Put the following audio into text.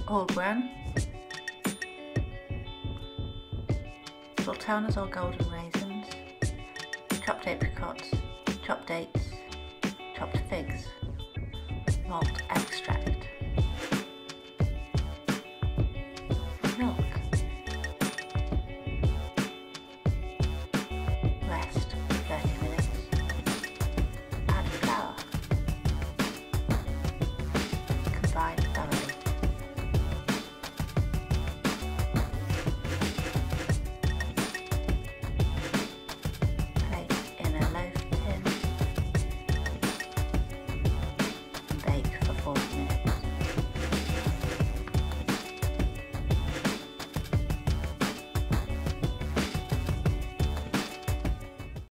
whole bran, sultanas or golden raisins, chopped apricots, chopped dates, chopped figs, malt extract.